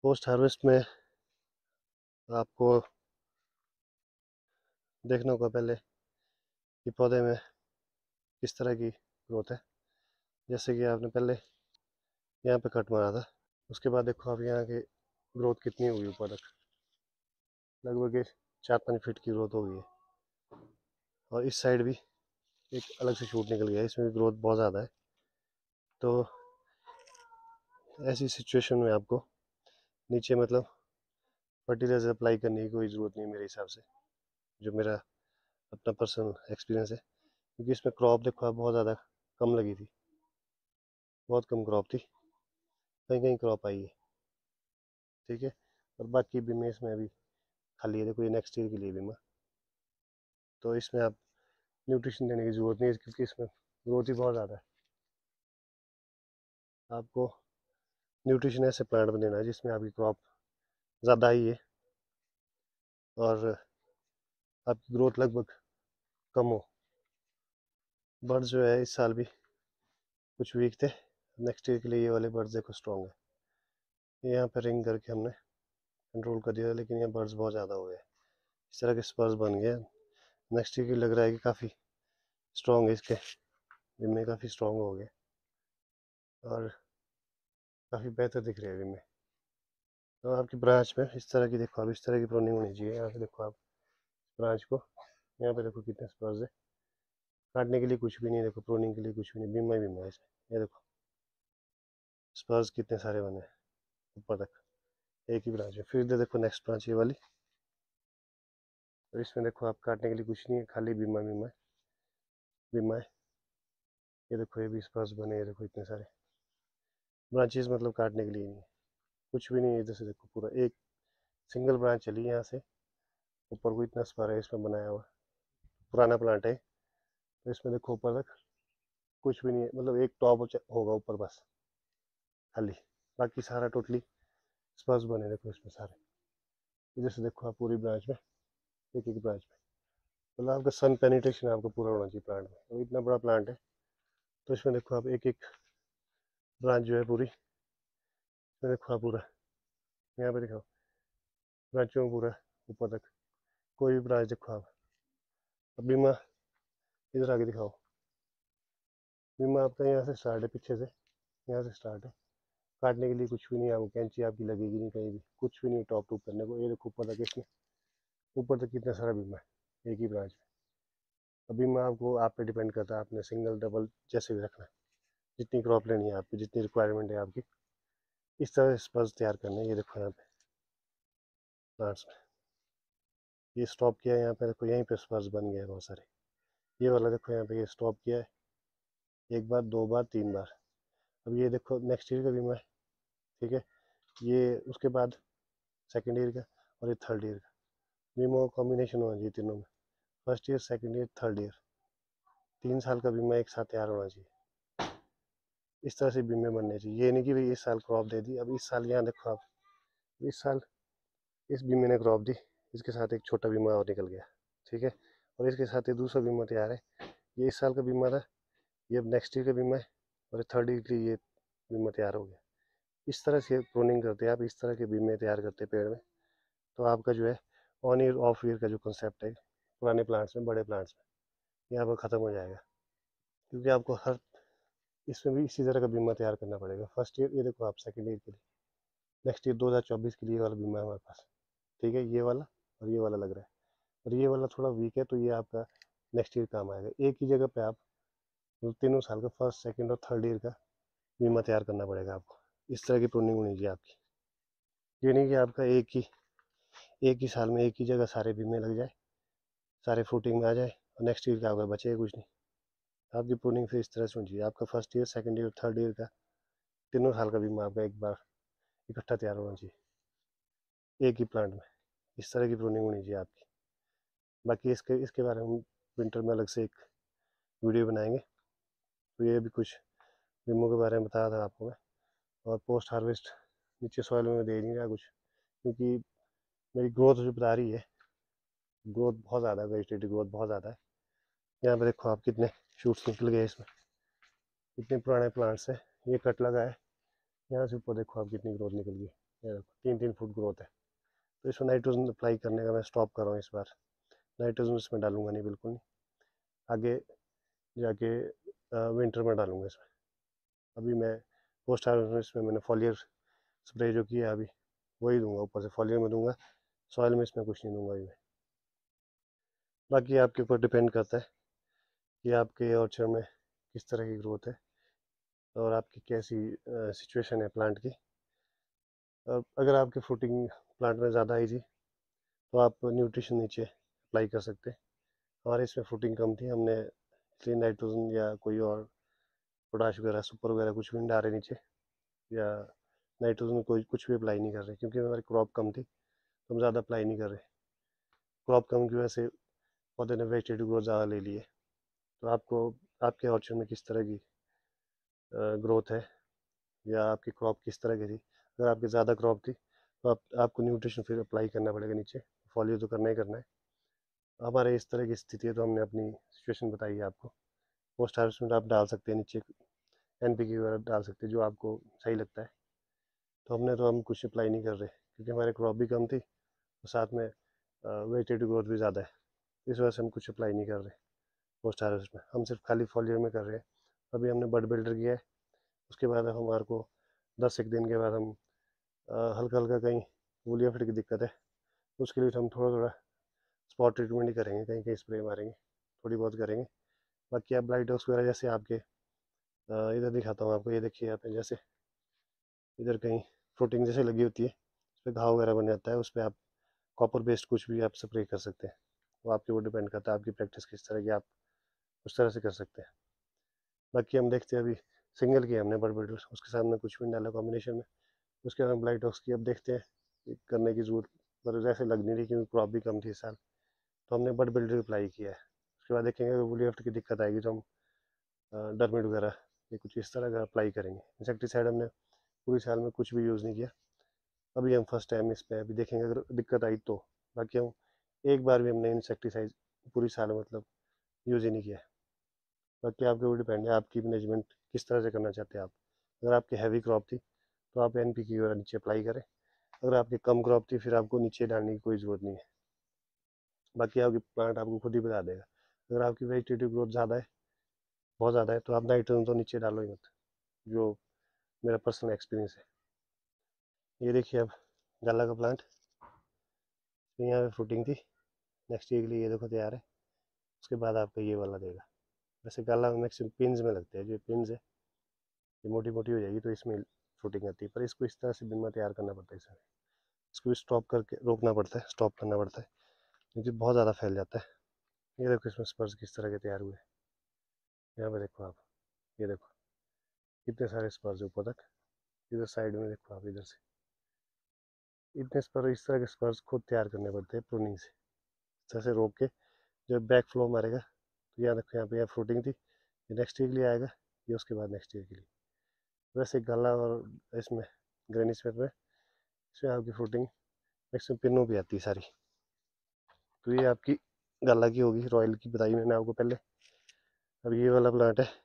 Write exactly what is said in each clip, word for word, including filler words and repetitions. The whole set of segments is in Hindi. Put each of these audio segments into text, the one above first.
पोस्ट हार्वेस्ट में आपको देखना होगा पहले कि पौधे में किस तरह की ग्रोथ है। जैसे कि आपने पहले यहाँ पे कट मारा था, उसके बाद देखो आप यहाँ की ग्रोथ कितनी होगी ऊपर तक, लगभग चार पाँच फीट की ग्रोथ हो गई है। और इस साइड भी एक अलग से शूट निकल गया है, इसमें भी ग्रोथ बहुत ज़्यादा है। तो ऐसी सिचुएशन में आपको नीचे मतलब फर्टिलाइजर अप्लाई करने की कोई ज़रूरत नहीं है मेरे हिसाब से, जो मेरा अपना पर्सनल एक्सपीरियंस है। क्योंकि इसमें क्रॉप देखो आप बहुत ज़्यादा कम लगी थी, बहुत कम क्रॉप थी, कहीं कहीं क्रॉप आई है, ठीक है। और बाकी बीमे इसमें अभी खाली है, देखो ये नेक्स्ट ईयर के लिए बीमा। तो इसमें आप न्यूट्रिशन देने की ज़रूरत नहीं है क्योंकि इसमें ग्रोथ ही बहुत ज़्यादा है। आपको न्यूट्रिशन ऐसे प्लांट में देना है जिसमें आपकी क्रॉप ज़्यादा ही है और आपकी ग्रोथ लगभग कम हो। बर्ड्स जो है इस साल भी कुछ वीक थे, नेक्स्ट ईयर के लिए ये वाले बर्ड्स देखो स्ट्रॉन्ग है। यहाँ पर रिंग करके हमने कंट्रोल कर दिया, लेकिन यहाँ बर्ड्स बहुत ज़्यादा हो गए, इस तरह के स्पर्स बन गए। नेक्स्ट ईयर की लग रहा है कि काफ़ी स्ट्रॉन्ग है, इसके जिनमें काफ़ी स्ट्रॉन्ग हो गए और काफ़ी बेहतर दिख रहे हैं जिनमें। तो आपकी ब्रांच में इस तरह की देखो, आप इस तरह की प्रूनिंग होनी चाहिए। यहाँ पे देखो आप ब्रांच को, यहाँ पे देखो कितने स्पर्स है, काटने के लिए कुछ भी नहीं, देखो प्रूनिंग के लिए कुछ भी नहीं, बीमा ही बीमा है इसमें। ये देखो स्पर्स कितने सारे बने ऊपर तक एक ही ब्रांच में। फिर दे देखो नेक्स्ट ब्रांच ये वाली, और इसमें देखो आप काटने के लिए कुछ नहीं है, खाली बीमा बीमा है, बीमा है। ये देखो ये भी स्पर्स बने, ये देखो इतने सारे ब्रांचेस, मतलब काटने के लिए नहीं है, कुछ भी नहीं है। इधर से देखो पूरा एक सिंगल ब्रांच चली यहाँ से ऊपर को, इतना स्पर है इसमें बनाया हुआ, पुराना प्लांट है। तो इसमें देखो ऊपर तक कुछ भी नहीं है, मतलब एक टॉप होगा ऊपर बस खाली, बाकी सारा टोटली स्पर्स बने देखो इसमें सारे। इधर से देखो आप पूरी ब्रांच में, एक एक ब्रांच में, मतलब आपका सन पेनिट्रेशन आपको पूरा होना चाहिए प्लांट में। तो इतना बड़ा प्लांट है, तो इसमें देखो आप एक एक ब्रांच जो है पूरी, इसमें देखो आप पूरा, यहाँ पे दिखाओ ब्रांचों में पूरा ऊपर तक कोई भी ब्रांच देखो आप। अब बीमा इधर आगे दिखाओ, बीमा आपका यहाँ से स्टार्ट है, पीछे से यहाँ से स्टार्ट है, काटने के लिए कुछ भी नहीं है, आपको कैंची आपकी लगेगी नहीं कहीं भी, कुछ भी नहीं टॉप टूप करने को। ये देखो ऊपर तक, इसमें ऊपर तक कितना सारा बीमा है एक ही ब्रांच में। अब बीमा आपको आप पे डिपेंड करता है, आपने सिंगल डबल जैसे भी रखना है, जितनी क्रॉप लेनी है आपकी, जितनी रिक्वायरमेंट है आपकी, इस तरह स्पर्स तैयार करने हैं। ये देखो यहाँ पे प्लांट्स में ये स्टॉप किया है, यहाँ पे देखो यहीं पे स्पर्स बन गए बहुत सारे। ये वाला देखो यहाँ पे ये स्टॉप किया है एक बार, दो बार, तीन बार। अब ये देखो नेक्स्ट ईयर का बीमा है, ठीक है। ये उसके बाद सेकेंड ईयर का और ये थर्ड ईयर का बीमा कॉम्बिनेशन होना चाहिए तीनों में, first year, second year, third year, तीन साल का बीमा एक साथ तैयार होना चाहिए। इस तरह से बीमे बनने चाहिए, ये नहीं कि भाई इस साल क्रॉप दे दी, अब इस साल यहाँ देखो आप, इस साल इस बीमे ने क्रॉप दी, इसके साथ एक छोटा बीमा और निकल गया, ठीक है। और इसके साथ ये दूसरा बीमा तैयार है, ये इस साल का बीमा था, ये अब नेक्स्ट ईयर का बीमा है, और थर्ड ईयर के लिए ये बीमा तैयार हो गया। इस तरह से प्रूनिंग करते हैं आप, इस तरह के बीमे तैयार करते हैं पेड़ में। तो आपका जो है ऑन ईयर ऑफ ईयर का जो कंसेप्ट है पुराने प्लांट्स में, बड़े प्लांट्स में, ये आपका ख़त्म हो जाएगा। क्योंकि आपको हर इसमें भी इसी तरह का बीमा तैयार करना पड़ेगा। फर्स्ट ईयर ये देखो आप, सेकेंड ईयर के लिए, नेक्स्ट ईयर दो हज़ार चौबीस के लिए वाला बीमा है हमारे पास, ठीक है। ये वाला और ये वाला लग रहा है, और ये वाला थोड़ा वीक है, तो ये आपका नेक्स्ट ईयर काम आएगा। एक ही जगह पे आप तीनों साल का फर्स्ट, सेकंड और थर्ड ईयर का बीमा तैयार करना पड़ेगा आपको। इस तरह की प्रूनिंग होनी चाहिए आपकी, ये नहीं कि आपका एक ही एक ही साल में एक ही जगह सारे बीमे लग जाए, सारे फ्रूटिंग में आ जाए, और नेक्स्ट ईयर का आपका बचेगा कुछ नहीं। आपकी प्रूनिंग फिर इस तरह से होनी चाहिए, आपका first year, second year, third year का तीनों साल का बीमा आपका एक बार इकट्ठा तैयार होना चाहिए एक ही प्लांट में। इस तरह की प्रूनिंग होनी चाहिए आपकी। बाकी इसके इसके बारे में विंटर में अलग से एक वीडियो बनाएंगे। तो ये भी कुछ बीमों के बारे में बताया था आपको मैं। और पोस्ट हार्वेस्ट नीचे सॉइल में दे नहीं रहा कुछ, क्योंकि मेरी ग्रोथ जो बता रही है, ग्रोथ बहुत ज़्यादा है, वेजिटेटिव ग्रोथ बहुत ज़्यादा है। यहाँ पे देखो आप कितने शूट्स निकल गए इसमें, इतने पुराने प्लांट्स हैं। ये कट लगा है, यहाँ से ऊपर देखो आप कितनी ग्रोथ निकल गई, ये देखो तीन तीन फुट ग्रोथ है। तो इसमें नाइट्रोजन अप्लाई करने का मैं स्टॉप कर रहा हूँ इस बार, नाइट्रोजन इसमें डालूंगा नहीं बिल्कुल नहीं, आगे जाके विंटर में डालूंगा इसमें। अभी मैं पोस्ट हार्वेस्ट में मैंने फॉलियर स्प्रे जो किया है अभी वही दूंगा, ऊपर से फॉलियर में दूंगा, सॉइल में इसमें कुछ नहीं दूंगा अभी मैं। बाकी आपके ऊपर डिपेंड करता है कि आपके ऑर्चर्ड में किस तरह की ग्रोथ है और आपकी कैसी सिचुएशन है प्लांट की। अब अगर आपकी फ्रूटिंग प्लांट में ज़्यादा आई थी तो आप न्यूट्रिशन नीचे अप्लाई कर सकते हैं। हमारे इसमें फ्रूटिंग कम थी, हमने इसलिए नाइट्रोजन या कोई और पोटाश वगैरह सुपर वगैरह कुछ भी नहीं डाल रहे नीचे, या नाइट्रोजन कोई कुछ भी अप्लाई नहीं कर रहे, क्योंकि हमारी क्रॉप कम थी तो हम ज़्यादा अप्लाई नहीं कर रहे। क्रॉप कम की वजह से पौधे ने वेजिटेटिव ग्रोथ ज़्यादा ले ली है। तो आपको आपके ऑर्चर्ड में किस तरह की ग्रोथ है या आपकी क्रॉप किस तरह की थी, अगर आपकी ज़्यादा क्रॉप थी तो आप आपको न्यूट्रिशन फिर अप्लाई करना पड़ेगा नीचे, फॉलियो तो करना ही करना है। हमारे इस तरह की स्थिति है तो हमने अपनी सिचुएशन बताई है आपको। पोस्ट हार्वेस्टमेंट आप डाल सकते हैं नीचे, एन पी के वगैरह डाल सकते हैं जो आपको सही लगता है। तो हमने तो हम कुछ अप्लाई नहीं कर रहे क्योंकि हमारे क्रॉप भी कम थी और साथ में वेजिटेटिव ग्रोथ भी ज़्यादा है, इस वजह से हम कुछ अप्लाई नहीं कर रहे पोस्ट हार्वेस्ट में, हम सिर्फ खाली फॉलियर में कर रहे हैं। अभी हमने बड बिल्डर किया है, उसके बाद हमारे को दस एक दिन के बाद हम हल्का हल्का कहीं वूलिया फिट की दिक्कत है, उसके लिए हम थोड़ा थोड़ा स्पॉट ट्रीटमेंट ही करेंगे, कहीं कहीं स्प्रे मारेंगे, थोड़ी बहुत करेंगे। बाकी आप ब्लाइट डॉग्स वगैरह जैसे आपके इधर दिखाता हूँ आपको, ये देखिए यहाँ पे जैसे इधर कहीं फ्रूटिंग जैसे लगी होती है, उस पर घाव वगैरह बन जाता है, उस पर आप कॉपर बेस्ड कुछ भी आप स्प्रे कर सकते हैं। वो आपके ऊपर डिपेंड करता है आपकी प्रैक्टिस किस तरह की, आप उस तरह से कर सकते हैं। बाकी हम देखते हैं अभी सिंगल किया हमने बड बिल्डर, उसके सामने कुछ भी डाला कॉम्बिनेशन में, उसके बाद हम ब्लाइट डॉग्स की अब देखते हैं करने की जरूरत पर जैसे लग नहीं रही क्योंकि क्रॉप भी कम थी इस साल, तो हमने बड बिल्डर अप्लाई किया है। उसके बाद देखेंगे अगर वुली एफ्ट की दिक्कत आएगी तो हम डरमिड वगैरह ये कुछ इस तरह का अप्लाई करेंगे। इंसेक्टिसाइड हमने पूरी साल में कुछ भी यूज़ नहीं किया, अभी हम फर्स्ट टाइम इस पर अभी देखेंगे अगर दिक्कत आई तो। बाकी हम एक बार भी हमने इंसेक्टिसाइड पूरी साल में मतलब यूज़ ही नहीं किया। बाकी आपके ऊपर डिपेंड है आपकी मैनेजमेंट किस तरह से करना चाहते हैं आप। अगर आपकी हैवी क्रॉप थी तो आप एन पी की वगैरह नीचे अप्लाई करें, अगर आपकी कम क्रॉप थी फिर आपको नीचे डालने की कोई ज़रूरत नहीं है। बाकी आपकी प्लांट आपको खुद ही बता देगा। अगर आपकी वेजिटेटिव ग्रोथ ज़्यादा है, बहुत ज़्यादा है, तो आप नाइट्रोजन तो नीचे डालो ही मत, जो मेरा पर्सनल एक्सपीरियंस है। ये देखिए अब गाला का प्लांट, यहाँ पे फ्रूटिंग थी, नेक्स्ट ईयर के लिए ये देखो तैयार है, उसके बाद आपका ये वाला देगा। वैसे गाला में मैक्सिमम पिन्स में लगते हैं, जो पिन्स है ये मोटी मोटी हो जाएगी तो इसमें फ्रूटिंग आती है, पर इसको इस तरह से बीमा तैयार करना पड़ता है, इसमें इसको भी स्टॉप करके रोकना पड़ता है, स्टॉप करना पड़ता है क्योंकि बहुत ज़्यादा फैल जाता है। ये देखो इसमें स्पर्स किस तरह के तैयार हुए, यहाँ पे देखो आप, ये देखो कितने सारे स्पर्स ऊपर तक, इधर साइड में देखो आप, इधर से इतने स्पर, इस तरह के स्पर्स खुद तैयार करने पड़ते हैं प्रूनिंग से, इस तरह से रोक के जब बैक फ्लो मारेगा तो यहाँ देखो, यहाँ पे यहाँ फ्रूटिंग थी, ये नेक्स्ट ईयर के लिए आएगा, ये उसके बाद नेक्स्ट ईयर के लिए। वैसे गला और इसमें ग्रेनी स्मिथ में इसमें आपकी फ्रूटिंग मैक्सिमम पिनों भी आती है सारी। तो ये आपकी गला की होगी, रॉयल की बताई मैंने आपको पहले। अब ये वाला प्लांट है,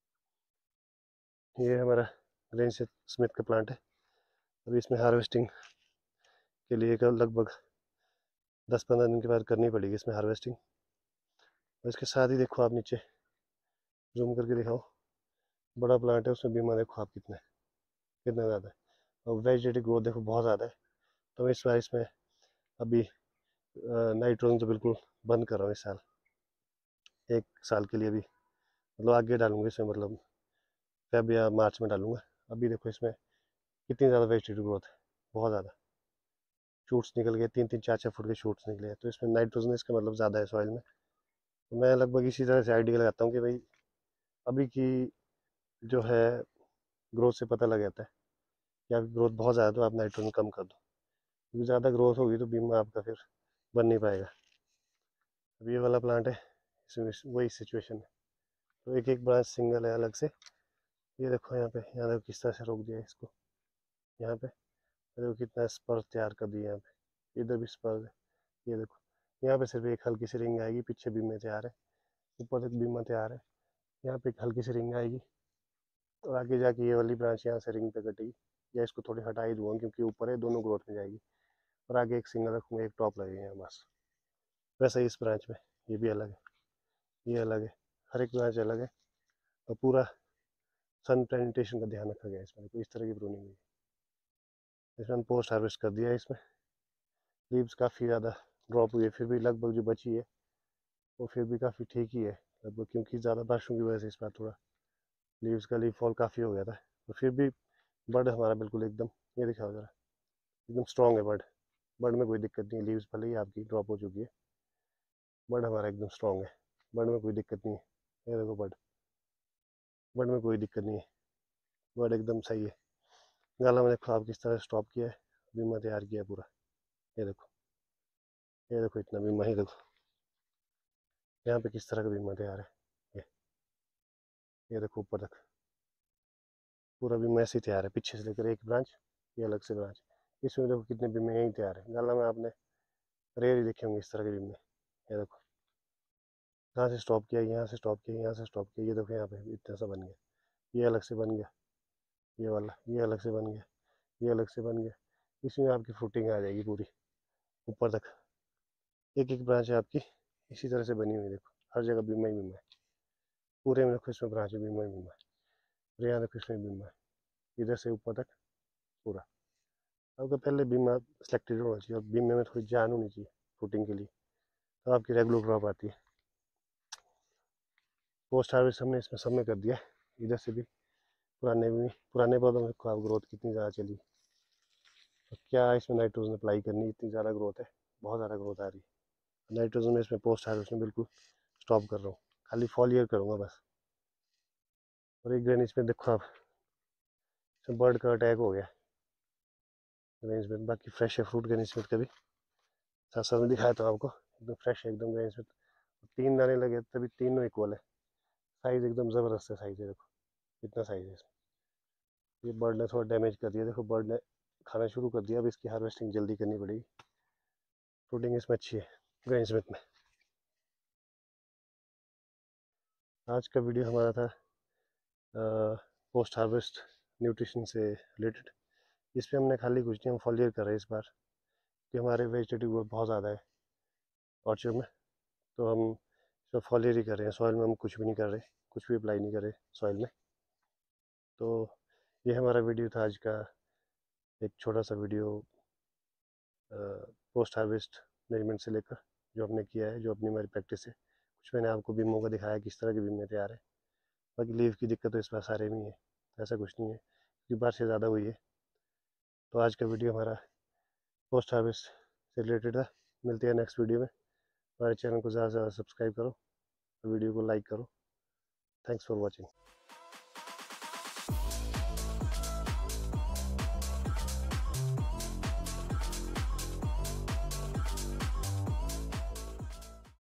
ये हमारा ग्रेनी स्मिथ का प्लांट है। अभी इसमें हार्वेस्टिंग के लिए लगभग दस पंद्रह दिन के बाद करनी पड़ेगी इसमें हार्वेस्टिंग। और इसके साथ ही देखो आप नीचे जूम करके दिखाओ, बड़ा प्लांट है, उसमें बीमा देखो आप कितना है, कितना ज़्यादा है, और वेजिटेटिव ग्रोथ देखो बहुत ज़्यादा है। तो इस बार इसमें अभी नाइट्रोजन तो बिल्कुल बंद कर रहा हूँ इस साल, एक साल के लिए भी, मतलब आगे डालूंगा इसमें, मतलब फेब या मार्च में डालूंगा। अभी देखो इसमें कितनी ज़्यादा वेजिटेटिव ग्रोथ है, बहुत ज़्यादा शूट्स निकल गए, तीन तीन चार चार फुट के शूट्स निकले हैं, तो इसमें नाइट्रोजन इसका मतलब ज़्यादा है सॉइल में। तो मैं लगभग इसी तरह से आइडिया लगाता हूँ कि भाई अभी की जो है ग्रोथ से पता लग जाता है कि आपकी ग्रोथ बहुत ज़्यादा है तो आप नाइट्रोजन कम कर दो, क्योंकि ज़्यादा ग्रोथ होगी तो बीमा आपका फिर बन नहीं पाएगा। अब ये वाला प्लांट है, इसमें वही सिचुएशन है, तो एक एक ब्रांच सिंगल है अलग से। ये देखो यहाँ पे, यहाँ देखो किस तरह से रोक दिया है इसको, यहाँ पे देखो कितना स्पर्श तैयार कर दिया यहाँ पे, इधर भी स्पर्श है, ये देखो यहाँ पे सिर्फ एक हल्की सी रिंग आएगी, पीछे बीमे तैयार है, ऊपर तक बीमा तैयार है, यहाँ पे एक हल्की सी रिंग आएगी और आगे जाके ये वाली ब्रांच यहाँ से रिंग पे कटेगी, या इसको थोड़ी हटा ही दूंगा क्योंकि ऊपर है, दोनों ग्रोथ में जाएगी। और आगे एक सिंगल रखूँगा, एक टॉप लगेगा बस। वैसे ही इस ब्रांच में ये भी अलग है, ये अलग है, हर एक ब्रांच अलग है। और पूरा सन प्लांटेशन का ध्यान रखा गया है इसमें, कोई इस तरह की प्रूनिंग नहीं है। इसमें हम पोस्ट हार्वेस्ट कर दिया है। इसमें लीव्स काफ़ी ज़्यादा ड्रॉप हुई है, फिर भी लगभग जो बची है वो फिर भी काफ़ी ठीक ही है लगभग, क्योंकि ज़्यादा बारिशों की वजह से इस बार थोड़ा लीव्स का लीव फॉल काफ़ी हो गया था। तो फिर भी बर्ड हमारा बिल्कुल एकदम, ये दिखाओ ज़रा, एकदम स्ट्रॉन्ग है बर्ड। बर्ड में कोई दिक्कत नहीं है, लीव्स भले ही आपकी ड्रॉप हो चुकी है, बर्ड हमारा एकदम स्ट्रॉन्ग है, बर्ड में कोई दिक्कत नहीं है। ये देखो बर्ड, बर्ड में कोई दिक्कत नहीं है, बर्ड एकदम सही है। गाला मैंने ख्वाब किस तरह स्टॉप किया है, बीमा तैयार किया है पूरा। ये देखो, ये देखो इतना बीमा, ही देखो यहाँ पे किस तरह का बीमा तैयार है। ये ये देखो ऊपर तक पूरा बीमा ऐसे ही तैयार है, पीछे से लेकर एक ब्रांच, ये अलग से ब्रांच। इसमें देखो कितने बीमे यहीं तैयार है। गाला में आपने रेयर ही देखे होंगे इस तरह के बीमे। ये देखो यहाँ से स्टॉप किया, यहाँ से स्टॉप किया, यहाँ से स्टॉप किया, ये देखो यहाँ पे इतना सा बन गया, ये अलग से बन गया, ये वाला ये अलग से बन गया, ये अलग से बन गया। इसमें आपकी फ्रूटिंग आ जाएगी पूरी ऊपर तक। एक एक ब्रांच है आपकी इसी तरह से बनी हुई, देखो हर जगह बीमा ही बीमा है। पूरे में देखो इसमें ब्रांच बीमा ही बीमा है, और यहाँ देखो इसमें बीमा है, इधर से ऊपर तक पूरा। आपका पहले बीमा सिलेक्टेड होना चाहिए, और बीमे में थोड़ी जान होनी चाहिए फ्रूटिंग के लिए, तो आपकी रेगुलर क्रॉप आती है। पोस्ट हार्वेस्ट हमने इसमें सब में कर दिया, इधर से भी पुराने भी पुराने पौधों में देखो आप ग्रोथ कितनी ज़्यादा चली। तो क्या इसमें नाइट्रोजन अप्लाई करनी, इतनी ज़्यादा ग्रोथ है, बहुत ज़्यादा ग्रोथ आ रही है। नाइट्रोजन में इसमें पोस्ट हार्वेस्ट में बिल्कुल स्टॉप कर रहा हूँ, खाली फॉलियर करूँगा बस। और एक ग्रेन इसमें देखो आप, इसमें बर्ड का अटैक हो गया ग्रेन में, बाकी फ्रेश है फ्रूट ग्रेन स्मिथ का भी, साथ साथ में दिखाया था आपको, एकदम फ्रेश है एकदम ग्रेन स्मिथ। तीन दाने लगे तभी तीनों इक्वल है, साइज़ एकदम ज़बरदस्त है, साइज़ है देखो कितना साइज़ है इसमें। ये बर्ड ने थोड़ा डैमेज कर दिया, देखो बर्ड ने खाना शुरू कर दिया, अब इसकी हार्वेस्टिंग जल्दी करनी पड़ेगी। फ्रूटिंग इसमें अच्छी है ग्रेन स्मिथ में। आज का वीडियो हमारा था पोस्ट हार्वेस्ट न्यूट्रिशन से रिलेटेड। इस पर हमने खाली कुछ नहीं, हम फॉलियर कर रहे हैं इस बार, कि हमारे वेजिटेटिव ग्रोथ बहुत ज़्यादा है ऑर्चर्ड में, तो हम इसमें फॉलियर ही कर रहे हैं। सॉइल में हम कुछ भी नहीं कर रहे, कुछ भी अप्लाई नहीं कर रहे सॉइल में। तो ये हमारा वीडियो था आज का, एक छोटा सा वीडियो पोस्ट हार्वेस्ट मैनेजमेंट से लेकर, जो हमने किया है, जो अपनी हमारी प्रैक्टिस है। कुछ मैंने आपको बीमों का दिखाया किस तरह के बीमे तैयार है। बाकी लीव की दिक्कत तो इस बार सारे में ही है, ऐसा कुछ नहीं है, क्योंकि बारिश से ज़्यादा हुई है। तो आज का वीडियो हमारा पोस्ट हार्वेस्ट से रिलेटेड था। मिलते हैं नेक्स्ट वीडियो में। हमारे चैनल को ज़्यादा से ज़्यादा सब्सक्राइब करो, वीडियो को लाइक करो। Thanks for watching.